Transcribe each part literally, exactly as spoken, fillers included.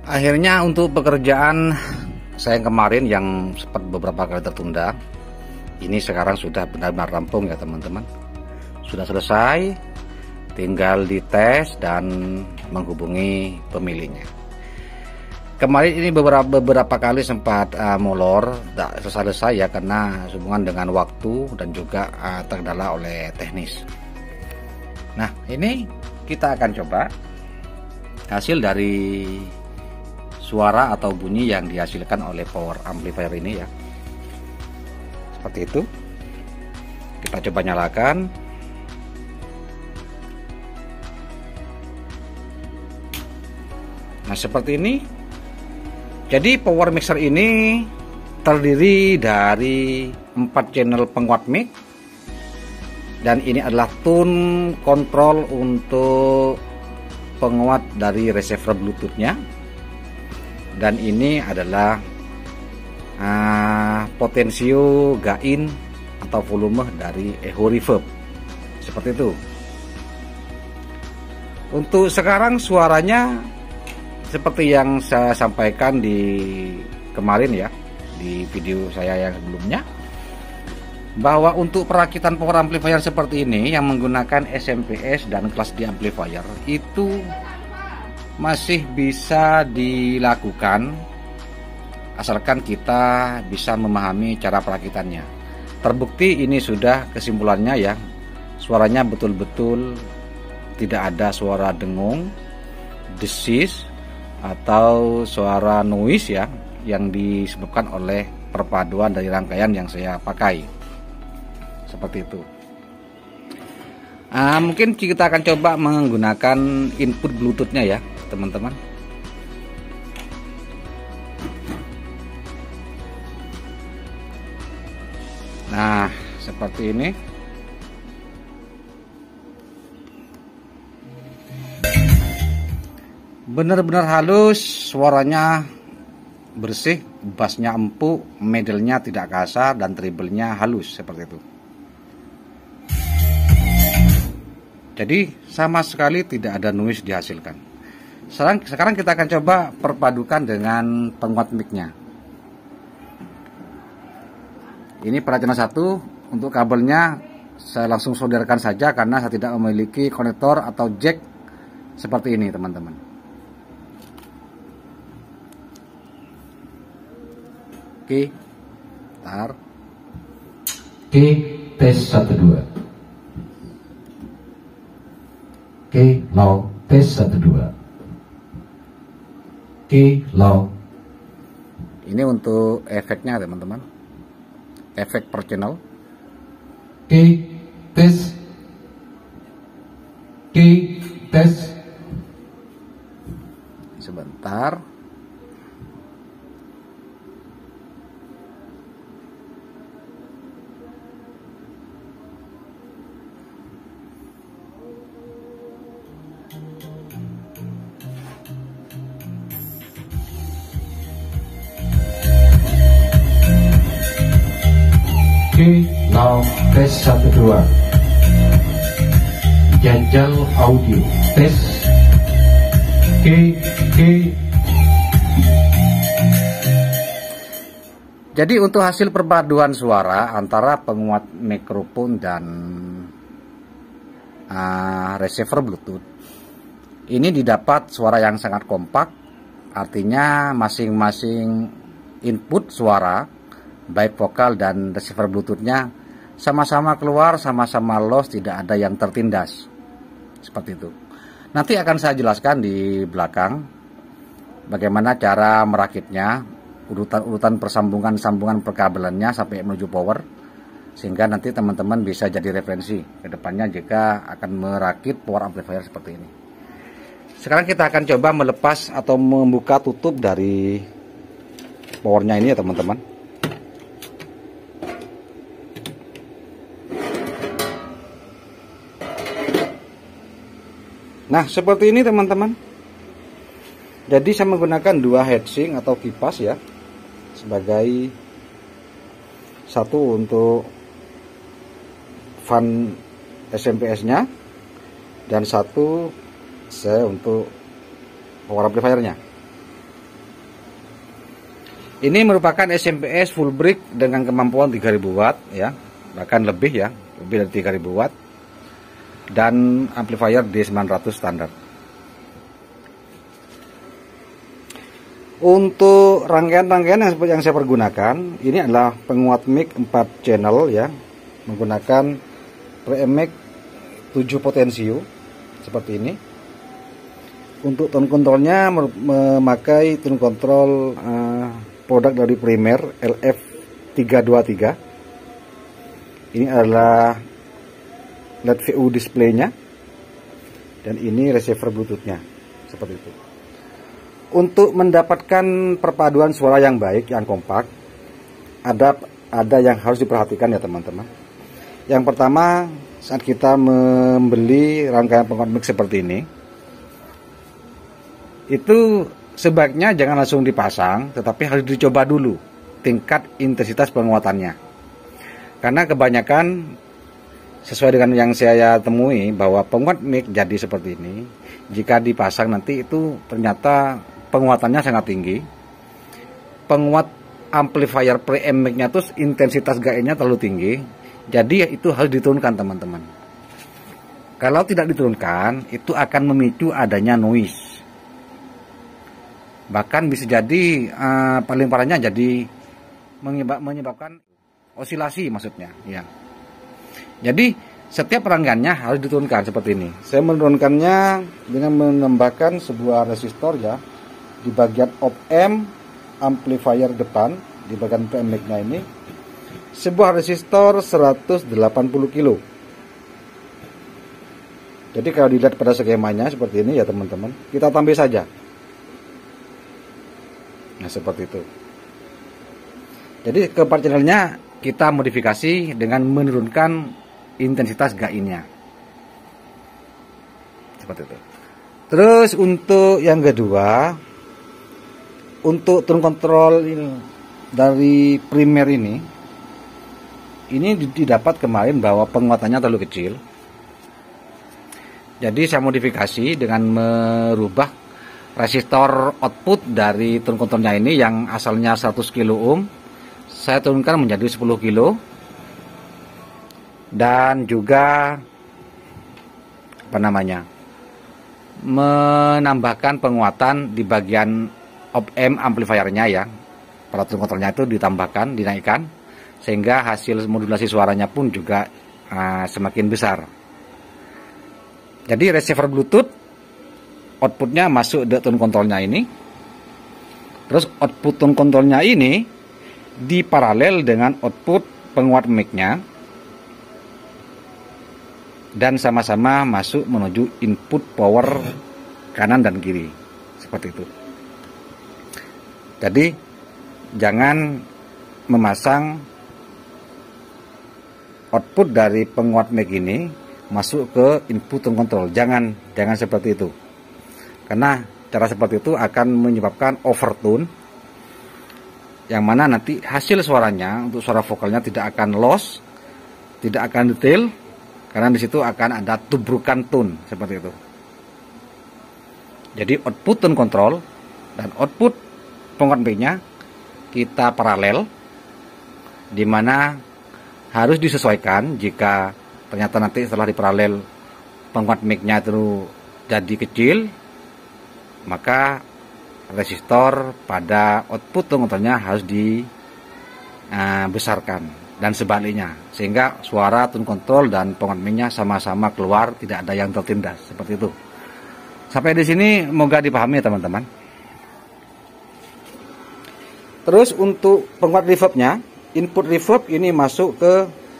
Akhirnya untuk pekerjaan saya yang kemarin yang sempat beberapa kali tertunda, ini sekarang sudah benar-benar rampung ya teman-teman. Sudah selesai, tinggal dites dan menghubungi pemiliknya. Kemarin ini beberapa beberapa kali sempat uh, molor, tak selesai ya karena hubungan dengan waktu dan juga uh, terkendala oleh teknis. Nah, ini kita akan coba hasil dari suara atau bunyi yang dihasilkan oleh power amplifier ini ya. Seperti itu. Kita coba nyalakan. Nah, seperti ini. Jadi power mixer ini terdiri dari empat channel penguat mic, dan ini adalah tone control untuk penguat dari receiver bluetoothnya, dan ini adalah uh, potensio gain atau volume dari echo reverb, seperti itu. Untuk sekarang suaranya seperti yang saya sampaikan di kemarin ya, di video saya yang sebelumnya, bahwa untuk perakitan power amplifier seperti ini yang menggunakan S M P S dan kelas D amplifier itu masih bisa dilakukan asalkan kita bisa memahami cara perakitannya. Terbukti ini sudah kesimpulannya ya, suaranya betul-betul tidak ada suara dengung, desis, atau suara noise ya, yang disebabkan oleh perpaduan dari rangkaian yang saya pakai. Seperti itu. Uh, mungkin kita akan coba menggunakan input bluetoothnya ya teman-teman. Nah, seperti ini. Benar-benar halus, suaranya bersih, bassnya empuk, middle-nya tidak kasar, dan treble-nya halus seperti itu. Jadi sama sekali tidak ada noise dihasilkan. Sekarang, sekarang kita akan coba perpadukan dengan penguat mic-nya. Ini pada channel satu, untuk kabelnya saya langsung solderkan saja karena saya tidak memiliki konektor atau jack seperti ini teman-teman. Oke, tar. Oke, tes satu dua. Oke, low, tes satu dua. Oke, low. Ini untuk efeknya teman-teman, efek per channel. Oke, tes. Oke, tes. Sebentar. Oke, now tes satu dua. Jajal audio tes. Oke, oke. Jadi untuk hasil perpaduan suara antara penguat mikrofon dan uh, receiver Bluetooth ini didapat suara yang sangat kompak, artinya masing-masing input suara baik vokal dan receiver Bluetoothnya sama-sama keluar, sama-sama loss, tidak ada yang tertindas. Seperti itu. Nanti akan saya jelaskan di belakang bagaimana cara merakitnya, urutan-urutan persambungan-sambungan perkabelannya sampai menuju power, sehingga nanti teman-teman bisa jadi referensi ke depannya jika akan merakit power amplifier seperti ini. Sekarang kita akan coba melepas atau membuka tutup dari powernya ini ya teman-teman. Nah, seperti ini teman-teman. Jadi saya menggunakan dua heatsink atau kipas ya, sebagai satu untuk fan S M P S-nya dan satu saya untuk power amplifiernya. Ini merupakan S M P S full brick dengan kemampuan tiga ribu watt ya, bahkan lebih ya, lebih dari tiga ribu watt, dan amplifier D sembilan ratus standar. Untuk rangkaian-rangkaian yang, yang saya pergunakan, ini adalah penguat mic empat channel ya, menggunakan preamp tujuh potensio seperti ini. Untuk tone controlnya memakai tone control uh, produk dari Premier L F tiga dua tiga. Ini adalah L E D V U displaynya, dan ini receiver bluetoothnya seperti itu. Untuk mendapatkan perpaduan suara yang baik, yang kompak, ada ada yang harus diperhatikan ya teman-teman. Yang pertama, saat kita membeli rangkaian penguat mic seperti ini, itu sebaiknya jangan langsung dipasang, tetapi harus dicoba dulu tingkat intensitas penguatannya. Karena kebanyakan sesuai dengan yang saya temui, bahwa penguat mic jadi seperti ini, jika dipasang nanti itu ternyata penguatannya sangat tinggi. Penguat amplifier preamp mic-nya tuh intensitas gainnya terlalu tinggi. Jadi itu harus diturunkan teman-teman. Kalau tidak diturunkan, itu akan memicu adanya noise. Bahkan bisa jadi uh, paling parahnya jadi menyebab, menyebabkan osilasi maksudnya ya. Jadi setiap rangkaiannya harus diturunkan seperti ini. Saya menurunkannya dengan menambahkan sebuah resistor ya, di bagian op amp amplifier depan, di bagian preamp mic-nya ini, sebuah resistor seratus delapan puluh kilo. Jadi kalau dilihat pada skemanya seperti ini ya teman-teman, kita tambah saja. Nah seperti itu. Jadi keempat channelnya kita modifikasi dengan menurunkan intensitas gainnya seperti itu. Terus untuk yang kedua, untuk tone control ini, dari Premier ini, ini didapat kemarin bahwa penguatannya terlalu kecil. Jadi saya modifikasi dengan merubah resistor output dari tone controlnya ini yang asalnya seratus kilo ohm, saya turunkan menjadi sepuluh kilo, dan juga apa namanya, menambahkan penguatan di bagian op amp amplifiernya ya, pada tone controlnya itu ditambahkan, dinaikkan, sehingga hasil modulasi suaranya pun juga uh, semakin besar. Jadi receiver Bluetooth outputnya masuk ke tone controlnya ini, terus output tone controlnya ini diparalel dengan output penguat mic-nya, dan sama-sama masuk menuju input power kanan dan kiri seperti itu. Jadi jangan memasang output dari penguat mic ini masuk ke input tone control, jangan jangan seperti itu, karena cara seperti itu akan menyebabkan overtone, yang mana nanti hasil suaranya untuk suara vokalnya tidak akan loss, tidak akan detail, karena disitu akan ada tubrukan tone seperti itu. Jadi output tone control dan output penguat mic-nya kita paralel, dimana harus disesuaikan. Jika ternyata nanti setelah diparalel penguat mic-nya itu jadi kecil, maka resistor pada output tone controlnya harus dibesarkan, dan sebaliknya, sehingga suara tone control dan penguat mic-nya sama-sama keluar, tidak ada yang tertindas seperti itu. Sampai di sini moga dipahami ya teman-teman. Terus untuk penguat reverb-nya, input reverb ini masuk ke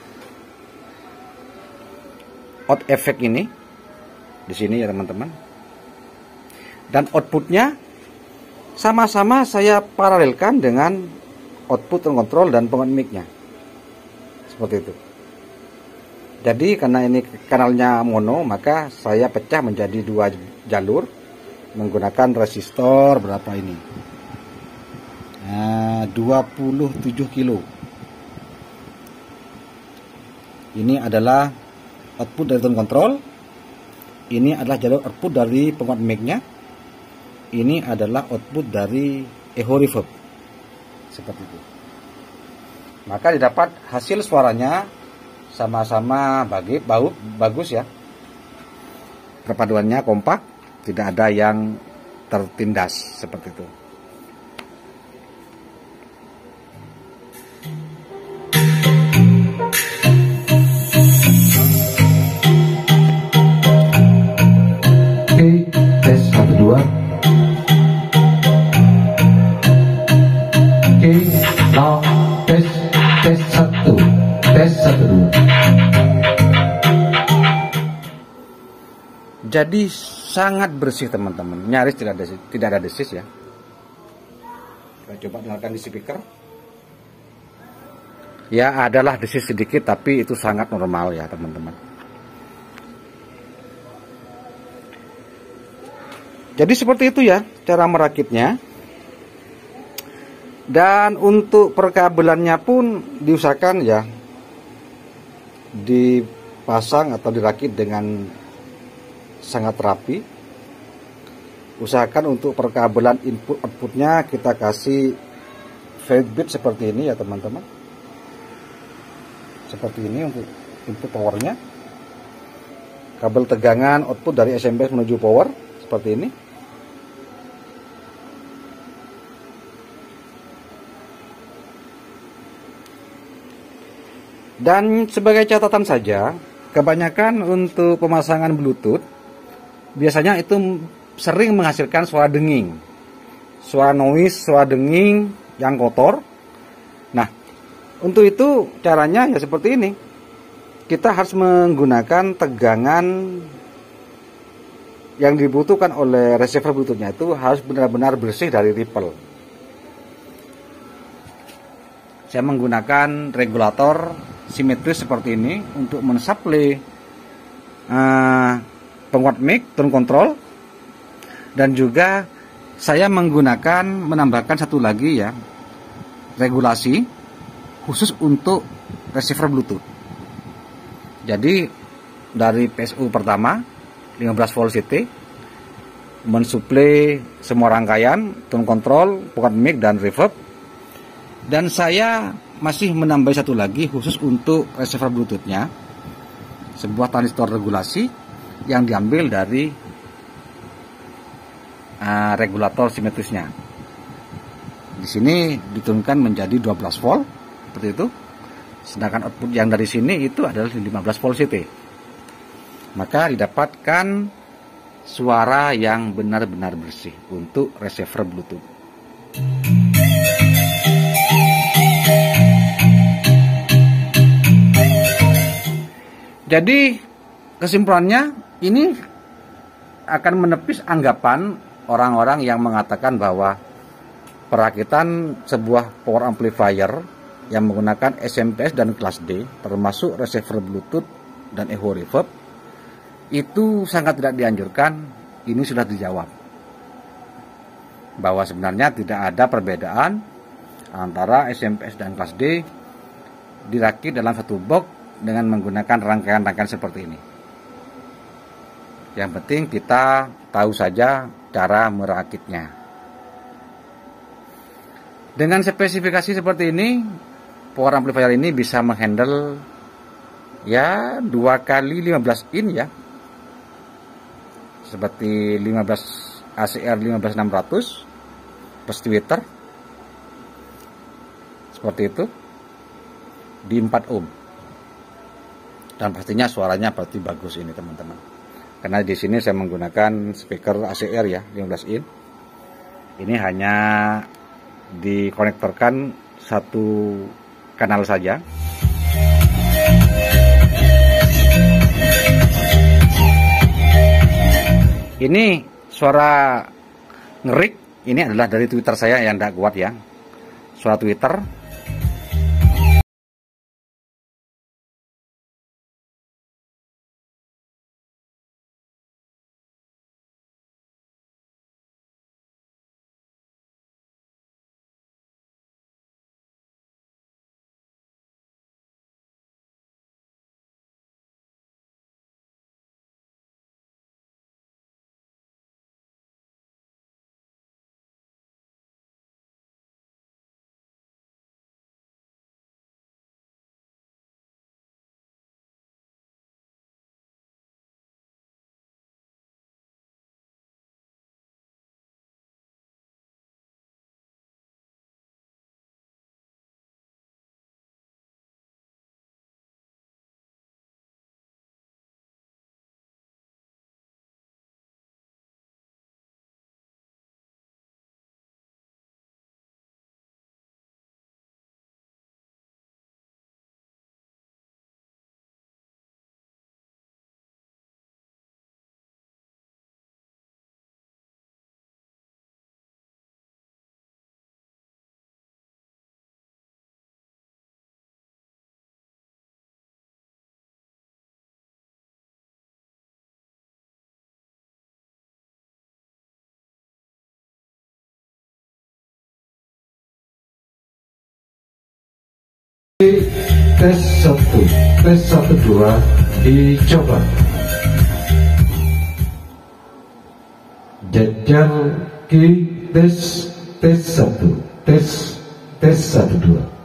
out effect ini di sini ya teman-teman, dan outputnya sama-sama saya paralelkan dengan output tone control dan penguat mic-nya seperti itu. Jadi karena ini kanalnya mono, maka saya pecah menjadi dua jalur menggunakan resistor berapa ini, nah, dua puluh tujuh kilo. Ini adalah output dari tone control, ini adalah jalur output dari penguat mic-nya, ini adalah output dari echo reverb. seperti itu. Maka didapat hasil suaranya sama-sama bagi bau bagus ya, perpaduannya kompak, tidak ada yang tertindas seperti itu. Tes satu dua. Oke, now tes tes satu, tes satu dua. Jadi sangat bersih teman-teman, nyaris tidak ada tidak ada desis ya. Kita coba dengarkan di speaker. Ya adalah desis sedikit, tapi itu sangat normal ya teman-teman. Jadi seperti itu ya cara merakitnya. Dan untuk perkabelannya pun diusahakan ya dipasang atau dirakit dengan sangat rapi. Usahakan untuk perkabelan input outputnya kita kasih fadebit seperti ini ya teman-teman. Seperti ini untuk input powernya. Kabel tegangan output dari S M P S menuju power seperti ini. Dan sebagai catatan saja, kebanyakan untuk pemasangan Bluetooth biasanya itu sering menghasilkan suara denging, suara noise, suara denging yang kotor. Nah, untuk itu caranya ya seperti ini. Kita harus menggunakan tegangan yang dibutuhkan oleh receiver Bluetoothnya itu harus benar-benar bersih dari ripple. Saya menggunakan regulator simetris seperti ini untuk mensuplai uh, penguat mic, tone control, dan juga saya menggunakan menambahkan satu lagi ya regulasi khusus untuk receiver Bluetooth. Jadi dari P S U pertama lima belas volt C T mensuplai semua rangkaian tone control, penguat mic, dan reverb. Dan saya masih menambah satu lagi khusus untuk receiver Bluetoothnya, sebuah transistor regulasi yang diambil dari uh, regulator simetrisnya. Di sini diturunkan menjadi dua belas volt seperti itu, sedangkan output yang dari sini itu adalah lima belas volt C T. Maka didapatkan suara yang benar-benar bersih untuk receiver Bluetooth. Jadi kesimpulannya ini akan menepis anggapan orang-orang yang mengatakan bahwa perakitan sebuah power amplifier yang menggunakan S M P S dan kelas D termasuk receiver Bluetooth dan echo reverb itu sangat tidak dianjurkan. Ini sudah dijawab bahwa sebenarnya tidak ada perbedaan antara S M P S dan kelas D dirakit dalam satu box dengan menggunakan rangkaian-rangkaian seperti ini. Yang penting kita tahu saja cara merakitnya. Dengan spesifikasi seperti ini, power amplifier ini bisa menghandle ya dua kali lima belas in ya. Seperti lima belas A C R lima belas enam ratus plus tweeter. Seperti itu. Di empat ohm. Dan pastinya suaranya pasti bagus ini teman-teman. Karena di sini saya menggunakan speaker A C R ya lima belas in. Ini hanya dikonektorkan satu kanal saja. Ini suara ngerik. Ini adalah dari Twitter saya yang tidak kuat ya. Suara Twitter. tes satu, tes satu dua, dicoba. Jajal ki tes tes satu, tes tes satu dua.